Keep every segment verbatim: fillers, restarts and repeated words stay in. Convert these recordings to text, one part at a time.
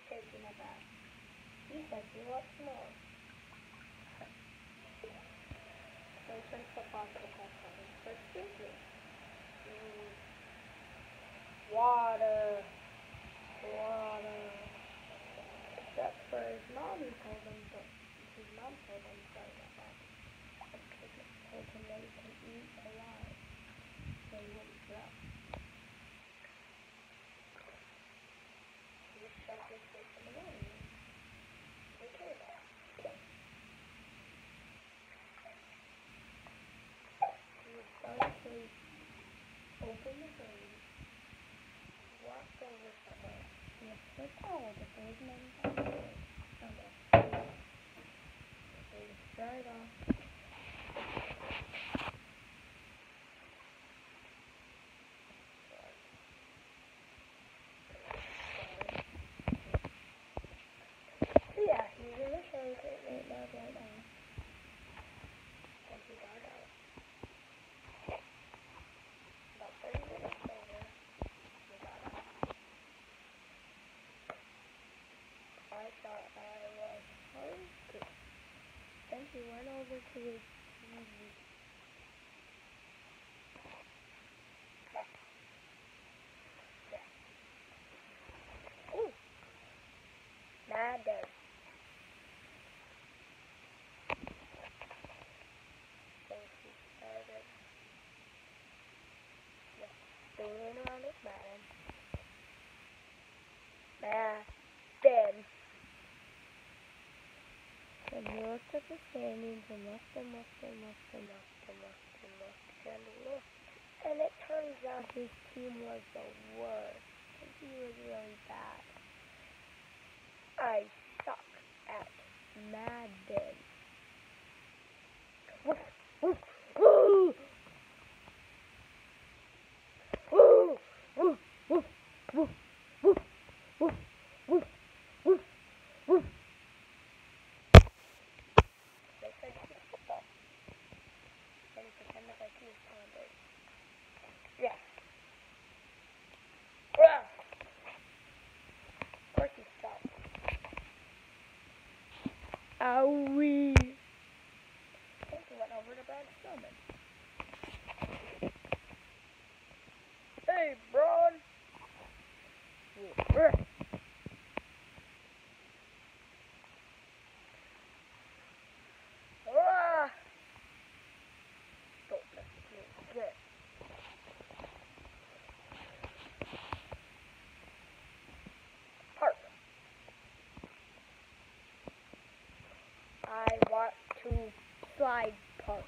taking a bath. He says he wants more. So he turns the faucet back on. So excuse me. Mm. Water. Water. Except for his mom told him, but his mom told him sorry about that. Told him that he can eat a lot. So he wouldn't drown. He just shoved his face in the water. Okay, that. He started to open the door, walked over to her, and it's so tall that there was no one. Okay. So he dried off. Yeah, he's in the shower right now, right now. And he got out. About thirty minutes later, he got out. I thought I was hungry. Then he went over to his T V. Ooh, Madden. So he started fooling around with Madden. Madden. And he looked at the standings and looked and looked and looked and looked and looked and looked and looked. And it turns out his team was the worst. And he was really bad. I suck at Madden. Woof, woof, woo! Woo! Woof, woof, woof, woof, woof, woof, woof, woof. They said he's football. And he pretended like he was Tom Brady. Yeah. Yeah. Of course he stopped. Owie. I think he went over to Braun Strowman. Hey, Braun. Yeah. Ah. Don't mess with me again. Park. I want to slide park.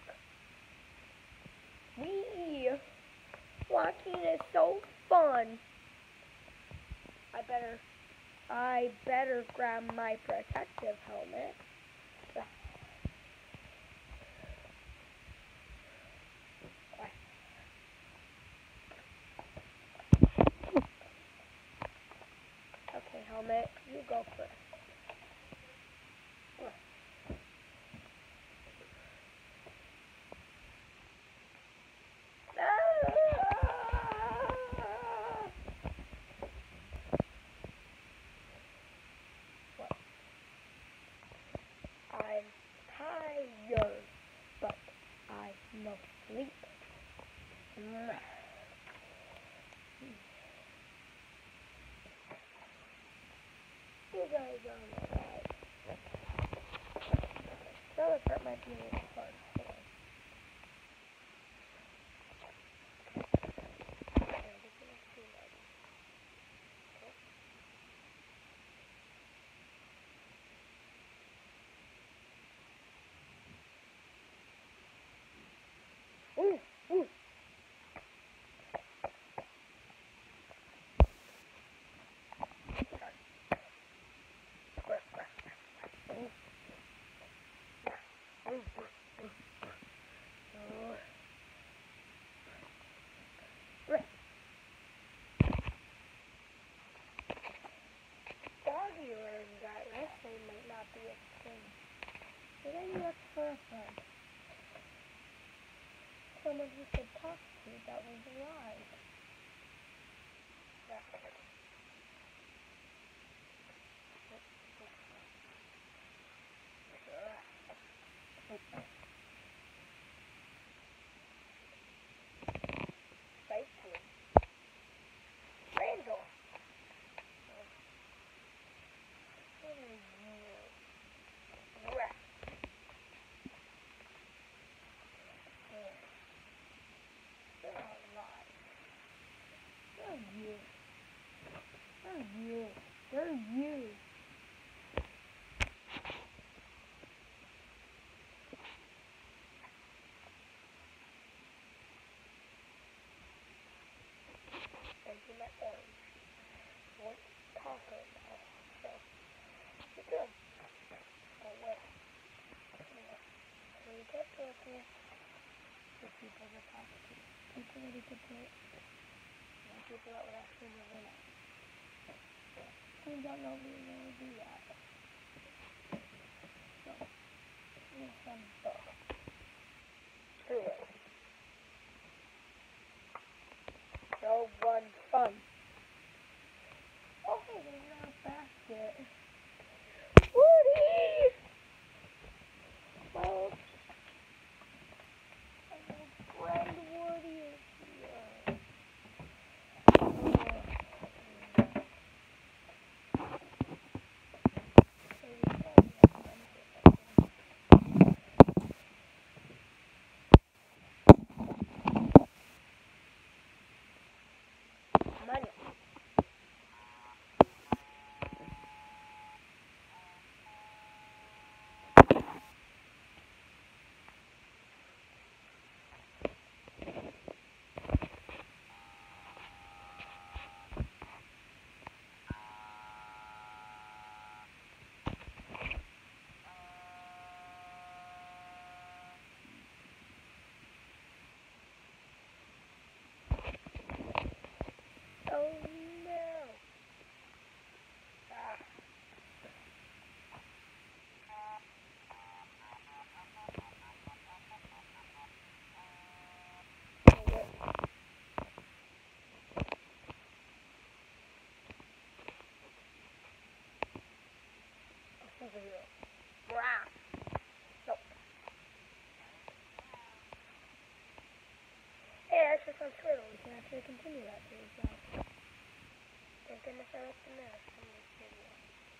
Wee! Walking is so fun. I better, I better grab my protective helmet. Okay, helmet, you go first. I'm tired, but I no sleep. You guys are alright. The other part might be a little hard. Ooh, ooh. Doggy learned that wrestling might not be a thing. So then you look for a friend. Someone who could talk to that was alive. They're you. They're you. And you met orange. One copper now. So, you're good. Oh, wait. So you get purple. The people that talk to you. People that you can put. And people that would actually live in it. Turns out nobody would ever do that. So, here's some book. Anyway. No one fun. Oh, hey, there's our basket. Woody! Well, my friend Woody is here. Money. Oh no. Ah. Superhero. Wow. Nope. Hey, that's just on Twitter. We can actually continue that series now. Thank goodness I left the minutes from this video.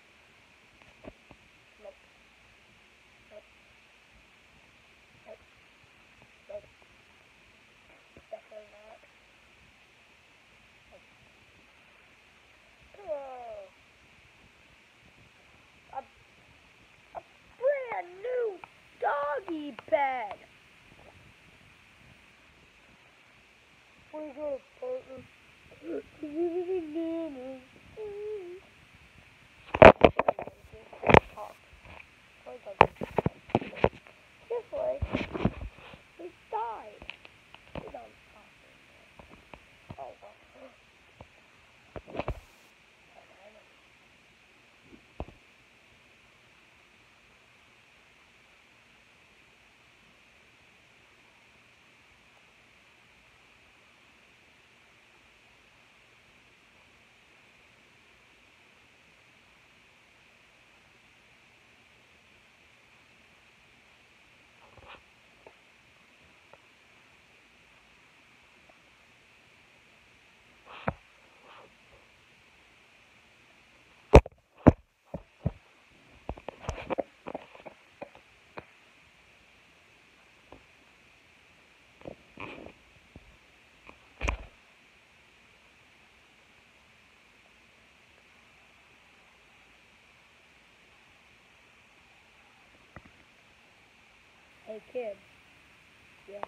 Nope. Nope. Nope. Nope. Definitely not. Nope. Whoa. A, a brand new doggy bed. We got a partner. Just like we died. We don't talk anymore. Oh well. Hey kid. Yeah.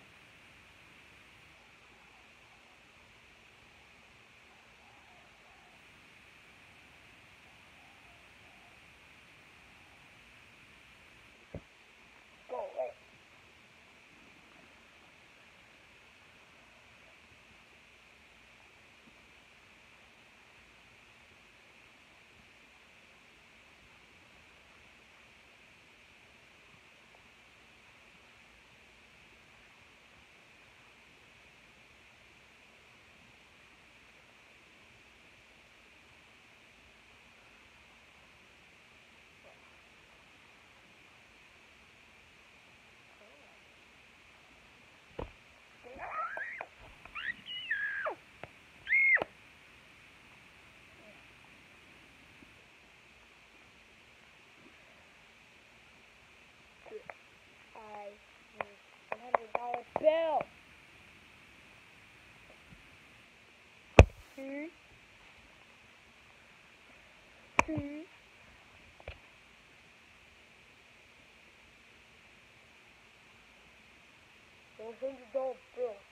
Go away. I need one hundred dollar bill. Hmm? See? one hundred dollar bill.